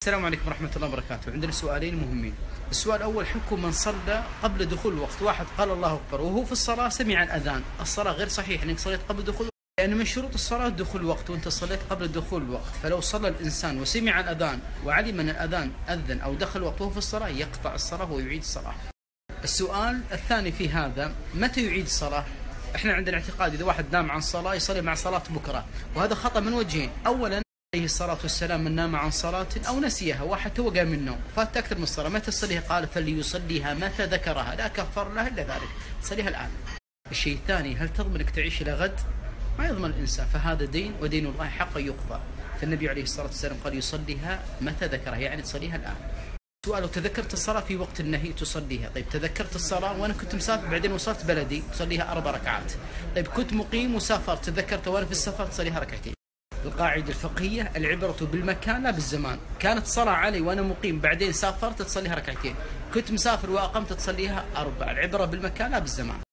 السلام عليكم ورحمة الله وبركاته. عندنا سؤالين مهمين. السؤال الأول: حكم من صلى قبل دخول الوقت. واحد قال الله أكبر وهو في الصلاة سمع الأذان، الصلاة غير صحيحة لأنك صليت قبل دخول الوقت، لأن من شروط الصلاة دخول الوقت وأنت صليت قبل دخول الوقت. فلو صلى الإنسان وسمع الأذان وعلم أن الأذان أذن أو دخل وقت وهو في الصلاة يقطع الصلاة ويعيد الصلاة. السؤال الثاني في هذا: متى يعيد الصلاة؟ احنا عندنا اعتقاد إذا واحد نام عن صلاة يصلي مع صلاة بكرة، وهذا خطأ من وجهين. أولا عليه الصلاة والسلام من نام عن صلاة أو نسيها واحد توقع من النوم فات أكثر من الصلاة، متى تصليها؟ قال فليصليها متى ذكرها، لا كفر لها إلا ذلك، تصليها الآن. الشيء الثاني: هل تضمن انك تعيش إلى غد؟ ما يضمن الإنسان، فهذا دين ودين الله حق يقضى. فالنبي عليه الصلاة والسلام قال يصليها متى ذكرها، يعني تصليها الآن. سؤال: لو تذكرت الصلاة في وقت النهي تصليها. طيب تذكرت الصلاة وأنا كنت مسافر بعدين وصلت بلدي تصليها 4 ركعات. طيب كنت مقيم وسافرت تذكرت وأنا في السفر تصليها ركعتين. القاعدة الفقهية: العبرة بالمكان لا بالزمان. كانت صلاة علي وأنا مقيم بعدين سافرت تصليها ركعتين، كنت مسافر وأقمت تصليها 4. العبرة بالمكان لا بالزمان.